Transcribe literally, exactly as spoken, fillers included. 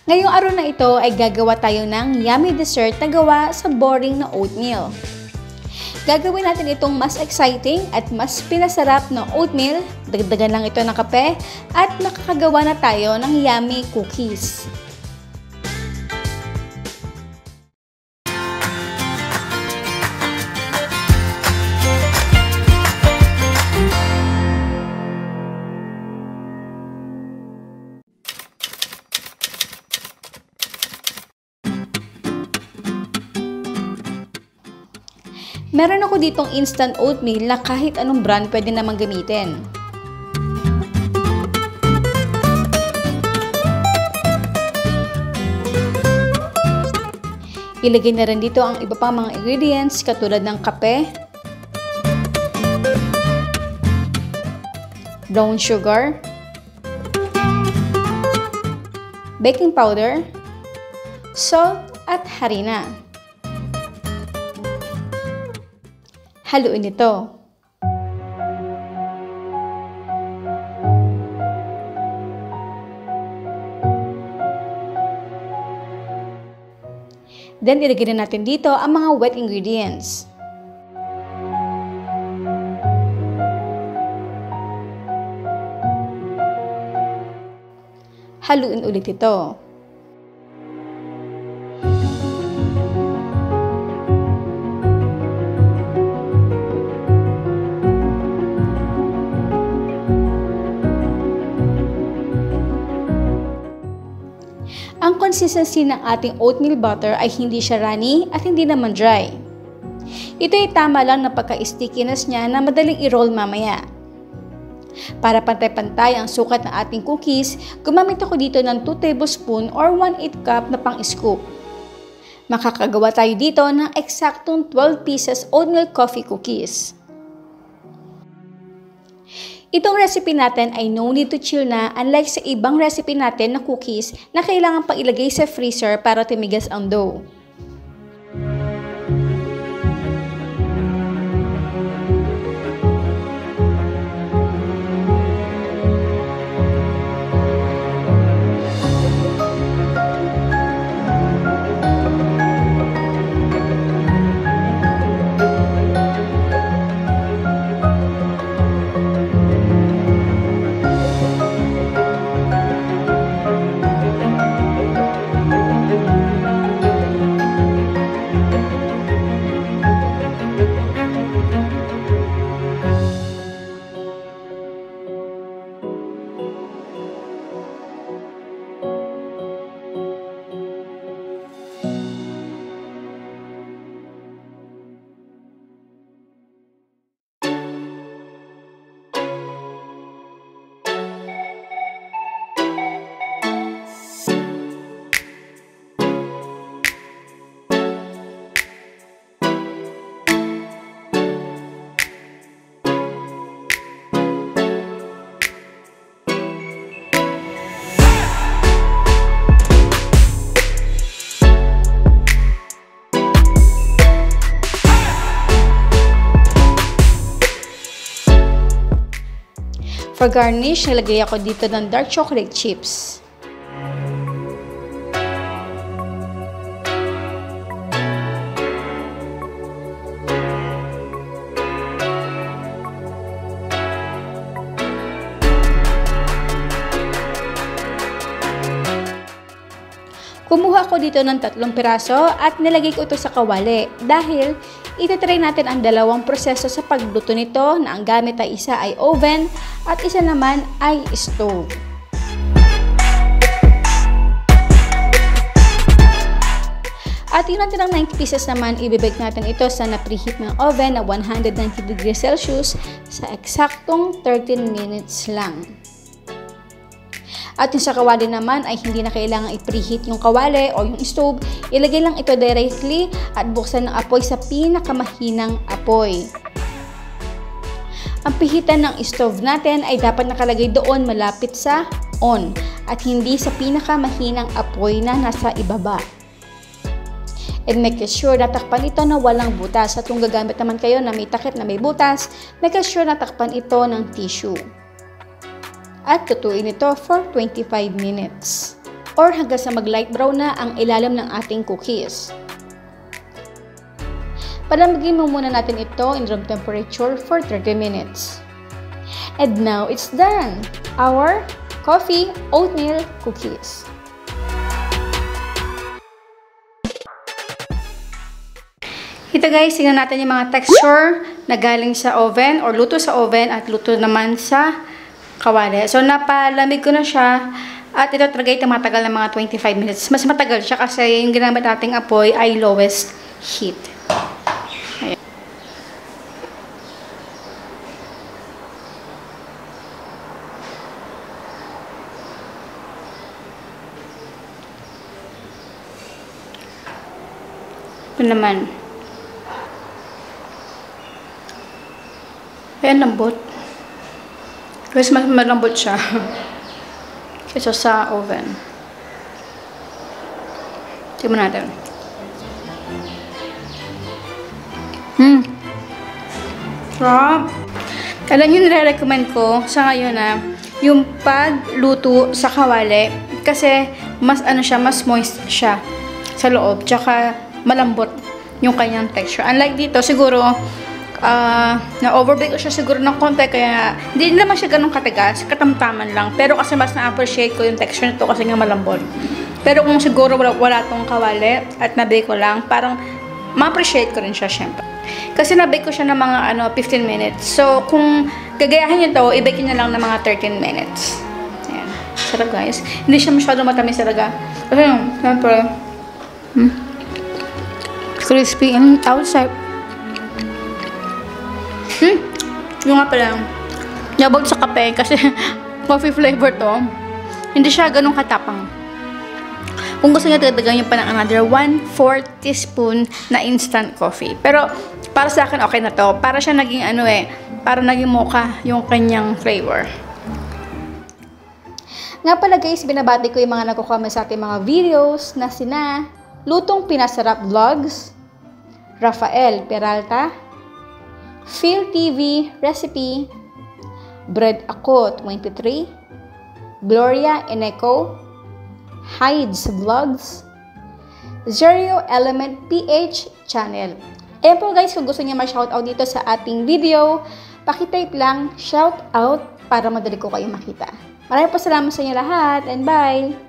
Ngayong araw na ito ay gagawa tayo ng yummy dessert na gawa sa boring na oatmeal. Gagawin natin itong mas exciting at mas pinasarap na oatmeal, dagdagan lang ito ng kape, at makakagawa na tayo ng yummy cookies. Meron ako ditong instant oatmeal na kahit anong brand pwede namang gamitin. Ilagay na rin dito ang iba pang mga ingredients katulad ng kape, brown sugar, baking powder, salt at harina. Haluin ito. Then, ilagay na natin dito ang mga wet ingredients. Haluin ulit ito. Ang consistency ng ating oatmeal butter ay hindi siya runny at hindi naman dry. Ito ay tama lang na pagka-stickiness niya na madaling i-roll mamaya. Para pantay-pantay ang sukat ng ating cookies, gumamit ako dito ng two tablespoons or one eighth cup na pang-scoop. Makakagawa tayo dito ng eksaktong twelve pieces oatmeal coffee cookies. Itong recipe natin ay no need to chill na, unlike sa ibang recipe natin na cookies na kailangan pang ilagay sa freezer para tumigas ang dough. For garnish, nilagay ako dito ng dark chocolate chips. Kumuha ako dito ng tatlong piraso at nilagay ko ito sa kawali dahil itatry natin ang dalawang proseso sa pagluto nito na ang gamit ay isa ay oven at isa naman ay stove. At yung natin ang ninety pieces naman, ibibake natin ito sa na-preheat ng oven na one hundred ninety degrees Celsius sa eksaktong thirteen minutes lang. At yung sa kawali naman ay hindi na kailangan i-preheat yung kawali o yung stove. Ilagay lang ito directly at buksan ng apoy sa pinakamahinang apoy. Ang pihitan ng stove natin ay dapat nakalagay doon malapit sa on at hindi sa pinakamahinang apoy na nasa ibaba. And make sure na takpan ito na walang butas. At kung gagamit naman kayo na may takip na may butas, make sure na takpan ito ng tissue. At tutuin ito for twenty-five minutes. or hanggang sa mag-light brown na ang ilalim ng ating cookies. Palamigin mo muna natin ito in room temperature for thirty minutes. And now it's done! Our coffee oatmeal cookies. Ito guys, tingnan natin yung mga texture na galing sa oven or luto sa oven at luto naman sa kawali. So, napalamig ko na siya at ito talaga ito matagal na mga twenty-five minutes. Mas matagal siya kasi yung ginamit nating apoy ay lowest heat. Ayan. Ito naman. Ayan, lambot. Kasi mas malambot siya kaysa sa oven. Tingnan natin. Hmm. Sarap. Alam nyo, nire-recommend ko sa ngayon na yung pagluto sa kawali kasi mas ano siya, mas moist siya sa loob. Tsaka malambot yung kanyang texture. Unlike dito, siguro Uh, na-overbake ko siya siguro ng konti kaya hindi naman siya ganun katigas, katamtaman lang. Pero kasi mas na-appreciate ko yung texture nito kasi nga malambot. Pero kung siguro wala, wala tong kawali at na-bake ko lang, parang ma-appreciate ko rin siya syempre. Kasi na-bake ko siya ng mga ano, fifteen minutes. So, kung gagayahin nyo to, i-bake nyo lang ng mga thirteen minutes. Ayan. Sarap guys. Hindi siya masyado matamis talaga. Kasi yung, syempre, hmm, crispy and outside. Hmm, yung nga pala, nabog sa kape kasi coffee flavor to. Hindi siya ganun katapang. Kung gusto nyo, dagdagan nyo pa ng another one fourth teaspoon na instant coffee. Pero, para sa akin, okay na to. Para siya naging ano eh, para naging mocha yung kanyang flavor. Nga pala guys, binabati ko yung mga nagko-comment sa ating mga videos na sina Lutong Pinasarap Vlogs, Rafael Peralta, Phil T V Recipe, Bread Ako twenty-three, Gloria Eneco, Hides Vlogs, Zero Element P H Channel. Ayan po guys, kung gusto niyo ma-shoutout dito sa ating video, pakitype lang shoutout para madali ko kayo makita. Maraming po salamat sa inyo lahat and bye!